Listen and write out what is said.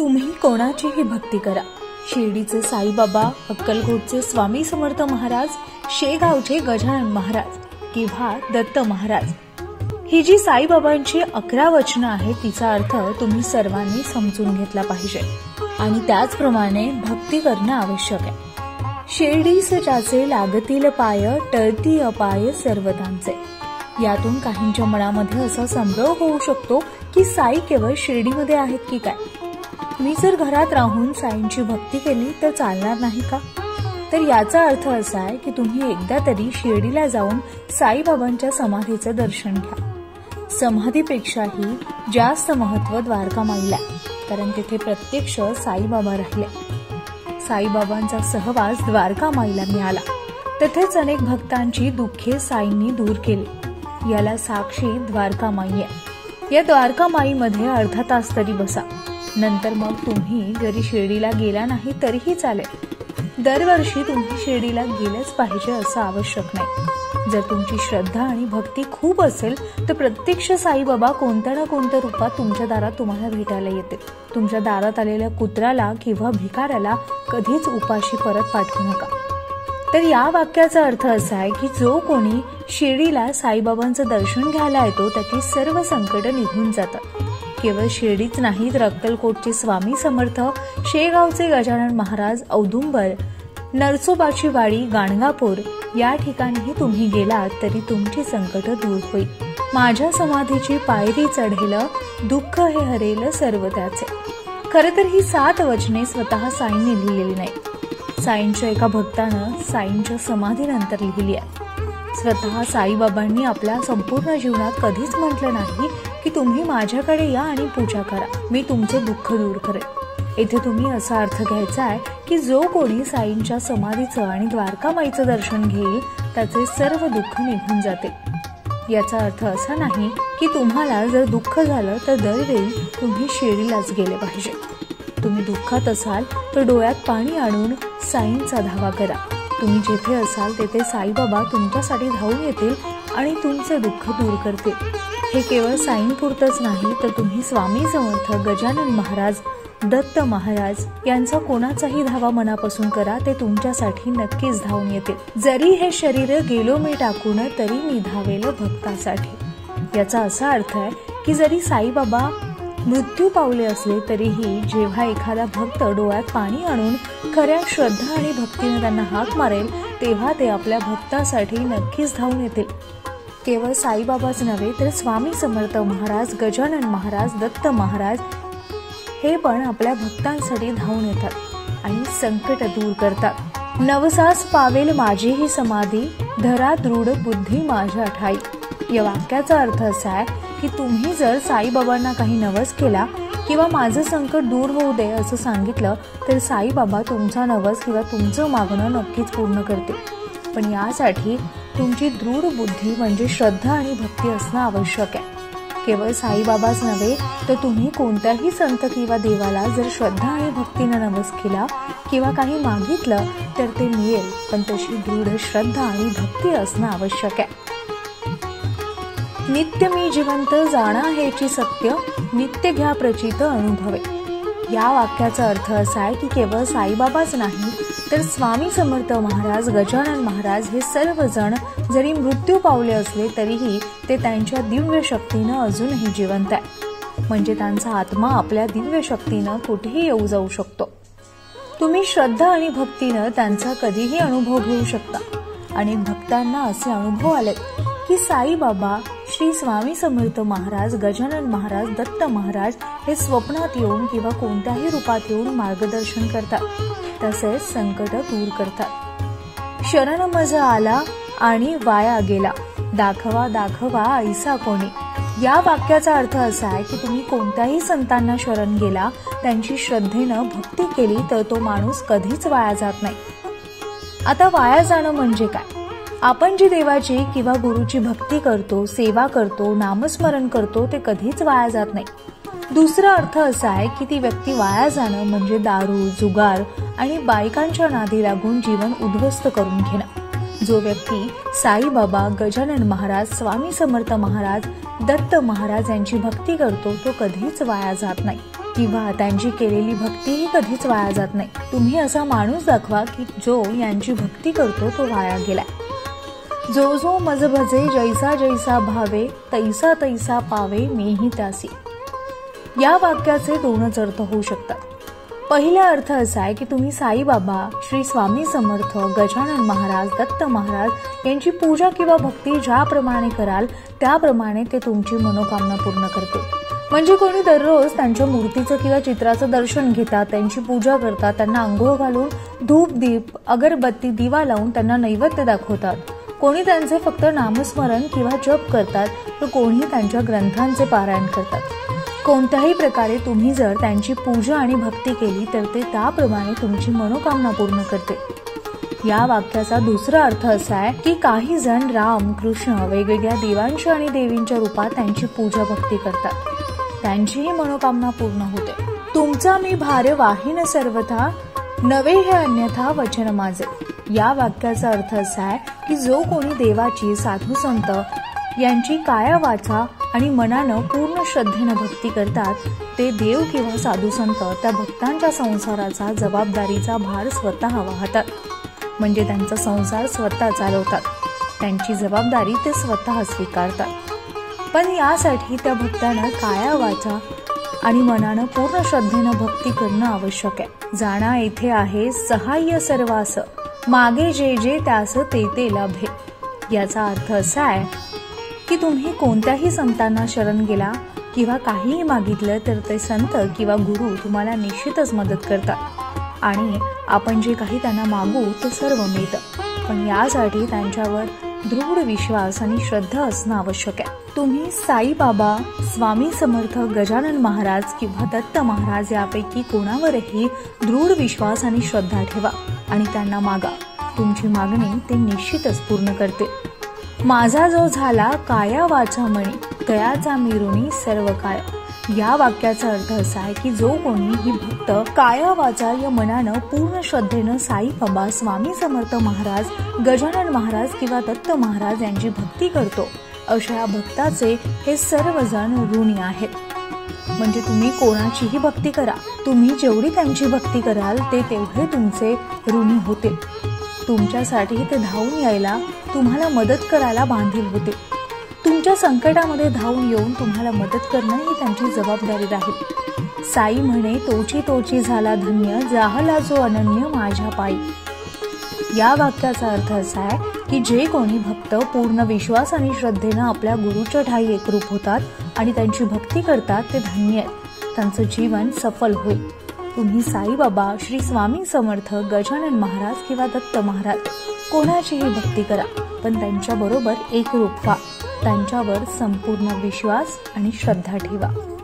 तुम्ही कोणाचीही भक्ती करा, शिर्डीचे साईबाबा, अक्कलकोटचे स्वामी समर्थ महाराज, शेगावचे गजानन महाराज किंवा दत्त महाराज, ही जी साईबाबांची 11 वचनं आहेत तिचा अर्थ तुम्ही सर्वांनी समजून घेतला पाहिजे आणि त्याचप्रमाणे भक्ती करणं आवश्यक आहे. शिर्डीस ज्याचे लागतील पाय, टळती अपाय सर्वतांचे. यातून काहींच्या मनामध्ये असा संभ्रम होऊ शकतो की साई केवळ शिर्डीमध्ये आहेत की काय? मी जर घरात राहून साईंची भक्ती केली तर चालणार नाही का? तर याचा अर्थ असा आहे की तुम्ही एकदा तरी शिर्डीला जाऊन साईबाबांच्या समाधीचं दर्शन घ्या. समाधीपेक्षाही जास्त महत्त्व द्वारका माईला, कारण तिथे प्रत्यक्ष साईबाबा राहिले. साईबाबांचा सहवास द्वारका माईला मिळाला. तिथेच अनेक भक्तांची दुःखे साईंनी दूर केली. याला साक्षी द्वारका माई आहे. या द्वारका माईमध्ये अर्धा तास तरी बसा. नंतर मग तुम्ही जरी शिर्डीला गेला नाही तरीही चालेल. दरवर्षी तुम्ही शिर्डीला गेलेच पाहिजे असं आवश्यक नाही. जर तुमची श्रद्धा आणि भक्ती खूप असेल तर प्रत्यक्ष साईबाबा कोणत्या ना कोणत्या रूपात तुमच्या दारात तुम्हाला भेटायला येतील. तुमच्या दारात आलेल्या कुत्र्याला किंवा भिकाऱ्याला कधीच उपाशी परत पाठवू नका. तर या वाक्याचा अर्थ असा आहे की जो कोणी शिर्डीला साईबाबांचं दर्शन घ्यायला येतो त्याची सर्व संकट निघून जातात. केवळ शिर्डीच नाही तर अक्कलकोटचे स्वामी समर्थ, शेगावचे गजानन महाराज, औदुंबर, नरसोबाची वाडी, गाणगापूर या ठिकाणीही तुम्ही गेलात तरी तुमची संकट दूर होईल. माझ्या समाधीची पायरी चढेल, दुःख हे हरेल सर्व त्याचे. खरं तर ही 7 वचने स्वतः साईंनी लिहिलेली नाही. साईंच्या एका भक्तानं साईंच्या समाधीनंतर लिहिली आहे. स्वतः साईबाबांनी आपल्या संपूर्ण जीवनात कधीच म्हटलं नाही की तुम्ही माझ्याकडे या आणि पूजा करा, मी तुमचं दुःख दूर करेन. इथे तुम्ही असा अर्थ घ्यायचा आहे की जो कोणी साईंच्या समाधीचं आणि द्वारकामाईचं दर्शन घेईल त्याचे सर्व दुःख निघून जाते. याचा अर्थ असा नाही की तुम्हाला जर दुःख झालं तर दरवेळी तुम्ही शिर्डीलाच गेले पाहिजे. तुम्ही दुःखात असाल तर डोळ्यात पाणी आणून साईंचा धावा करा. तुम्ही जिथे असाल तेथे साईबाबा तुमच्यासाठी धावून येतील आणि तुमचे दुःख दूर करतील. हे केवळ साईंपुरतंच नाही तर तुम्ही स्वामी समर्थ, गजानन महाराज, दत्त महाराज यांचा कोणाचाही धावा मनापासून करा, ते तुमच्यासाठी नक्कीच धावून येतील. जरी हे शरीर गेलो मी टाकून तरी मी धावेल भक्तासाठी. याचा असा अर्थ आहे की जरी साईबाबा मृत्यू पावले असले तरीही जेव्हा एखादा भक्त डोळ्यात पाणी आणून खऱ्या श्रद्धा आणि भक्तीने त्यांना हाक मारेल तेव्हा ते आपल्या भक्तासाठी नक्कीच धावून येतील. केवळ साईबाबाच नव्हे तर स्वामी समर्थ महाराज, गजानन महाराज, दत्त महाराज हे पण आपल्या भक्तांसाठी धावून येतात आणि संकट दूर करतात. नवसास पावेल माझी ही समाधी, धरा दृढ बुद्धी माझ्या ठाई. या वाक्याचा अर्थ असा आहे की तुम्ही जर साईबाबांना काही नवस केला किंवा माझं संकट दूर होऊ दे असं सांगितलं तर साईबाबा तुमचा नवस किंवा तुमचं मागणं नक्कीच पूर्ण करतील. पण यासाठी तुमची दृढ बुद्धी म्हणजे श्रद्धा आणि भक्ती असणं आवश्यक आहे. केवळ साईबाबाच नव्हे तर तुम्ही कोणत्याही संत किंवा देवाला जर श्रद्धा आणि भक्तीनं नवस केला किंवा काही मागितलं तर ते मिळेल, पण तशी दृढ श्रद्धा आणि भक्ती असणं आवश्यक आहे. नित्य मी जिवंत जाणा हेची सत्य, नित्य घ्या प्रचित अनुभवे. या वाक्याचा अर्थ असा आहे की केवळ साईबाबाच नाही तर स्वामी समर्थ महाराज, गजानन महाराज हे सर्वजण जरी मृत्यू पावले असले तरीही ते त्यांच्या दिव्य शक्तीनं अजूनही जिवंत आहे. म्हणजे त्यांचा आत्मा आपल्या दिव्य शक्तीनं कुठेही येऊ जाऊ शकतो. तुम्ही श्रद्धा आणि भक्तीनं त्यांचा कधीही अनुभव घेऊ शकता. अनेक भक्तांना असे अनुभव आले की साईबाबा, श्री स्वामी समर्थ महाराज, गजानन महाराज, दत्त महाराज हे स्वप्नात येऊन किंवा कोणत्याही रूपात येऊन मार्गदर्शन करतात, तसेच संकट दूर करतात. शरण मज आला आणि वाया गेला, दाखवा दाखवा ऐसा कोणी. या वाक्याचा अर्थ असा आहे की तुम्ही कोणत्याही संतांना शरण गेला, त्यांची श्रद्धेनं भक्ती केली तर तो माणूस कधीच वाया जात नाही. आता वाया जाणं म्हणजे काय? आपण जी देवाची किंवा गुरुची भक्ती करतो, सेवा करतो, नामस्मरण करतो ते कधीच वाया जात नाही. दुसरा अर्थ असा आहे की ती व्यक्ती वाया जाणं म्हणजे दारू, जुगार आणि बायकांच्या नादी लागून जीवन उद्ध्वस्त करून घेणं. जो व्यक्ती साईबाबा, गजानन महाराज, स्वामी समर्थ महाराज, दत्त महाराज यांची भक्ती करतो तो कधीच वाया जात नाही. किंवा त्यांची केलेली भक्तीही कधीच वाया जात नाही. तुम्ही असा माणूस दाखवा की जो यांची भक्ती करतो तो वाया गेलाय. जो जो मज भजे जैसा जैसा भावे तैसा तैसा पावे मीही त्यासी. या वाक्याचे दोनच अर्थ होऊ शकतात. पहिला अर्थ असा आहे की तुम्ही साईबाबा, श्री स्वामी समर्थ, गजानन महाराज, दत्त महाराज यांची पूजा किंवा भक्ती ज्याप्रमाणे कराल त्याप्रमाणे ते तुमची मनोकामना पूर्ण करते. म्हणजे कोणी दररोज त्यांच्या मूर्तीचं किंवा चित्राचं दर्शन घेतात, त्यांची पूजा करतात, त्यांना अंघोळ घालून धूप दीप अगरबत्ती दिवा लावून त्यांना नैवेद्य दाखवतात. कोणी त्यांचे फक्त नामस्मरण किंवा जप करतात, तर कोणी त्यांच्या ग्रंथांचे पारायण करतात. कोणत्याही प्रकारे तुम्ही जर त्यांची पूजा आणि भक्ती केली तर ते त्याप्रमाणे तुमची मनोकामना पूर्ण करते. या वाक्याचा दुसरा अर्थ असा आहे की काही जण राम, कृष्ण वेगवेगळ्या देवांच्या आणि देवींच्या रूपात त्यांची पूजा भक्ती करतात. त्यांचीही मनोकामना पूर्ण होते. तुमचा मी भार वाहीन सर्वथा, नवे हे अन्यथा वचन माझे. या वाक्याचा अर्थ असा आहे की जो कोणी देवाची, साधू संत यांची काया वाचा आणि मनानं पूर्ण श्रद्धेनं भक्ती करतात, ते देव किंवा साधू संत त्या भक्तांच्या संसाराचा जबाबदारीचा भार स्वतः वाहतात. म्हणजे त्यांचा संसार स्वतः चालवतात. त्यांची जबाबदारी ते स्वतः स्वीकारतात. पण यासाठी त्या भक्तांना काया वाचा आणि मनानं पूर्ण श्रद्धेनं भक्ती करणं आवश्यक आहे. जाणा येथे आहे सहाय्य सर्वास, मागे जे जे त्यास ते ते लाभे. याचा अर्थ असा आहे की तुम्ही कोणत्याही संतांना शरण गेला किंवा काहीही मागितलं तर ते संत किंवा गुरु तुम्हाला निश्चितच मदत करतात आणि आपण जे काही त्यांना मागू ते सर्व मिळतं. पण यासाठी त्यांच्यावर दृढ विश्वास आणि श्रद्धा असणं आवश्यक आहे. तुम्ही साईबाबा, स्वामी समर्थ, गजानन महाराज किंवा दत्त महाराज यापैकी कोणावरही दृढ विश्वास आणि श्रद्धा ठेवा आणि त्यांना मागा. तुमची मागणी ते निश्चितच पूर्ण करते. माझा जो झाला काया वाचा मणी, तयाचा मी ऋणी सर्व काय. या वाक्याचा अर्थ असा आहे की जो कोणी ही भक्त काया वाचा या मनानं पूर्ण श्रद्धेनं साईबाबा, स्वामी समर्थ महाराज, गजानन महाराज किंवा दत्त महाराज यांची भक्ती करतो, अशा या भक्ताचे हे सर्वजण ऋणी आहेत. म्हणजे तुम्ही कोणाचीही भक्ती करा, तुम्ही जेवढी त्यांची भक्ती कराल ते तेवढे तुमचे ऋणी होते. तुमच्यासाठी ते धावून यायला, तुम्हाला मदत करायला बांधील होते. तुमच्या संकटामध्ये धावून येऊन तुम्हाला मदत करणं ही त्यांची जबाबदारी राहील. साई म्हणे तोची तोची झाला धन्य, जाहला जो अनन्य माझ्या पायी. या वाक्याचा अर्थ असा आहे की जे कोणी भक्त पूर्ण विश्वास आणि श्रद्धेनं आपल्या गुरुच्या ठाई एकरूप होतात आणि त्यांची भक्ती करतात ते धन्य आहेत. त्यांचं जीवन सफल होईल. तुम्ही साईबाबा, श्री स्वामी समर्थ, गजानन महाराज किंवा दत्त महाराज कोणाचीही भक्ती करा, पण त्यांच्याबरोबर एकरूप व्हा. त्यांच्यावर संपूर्ण विश्वास आणि श्रद्धा ठेवा.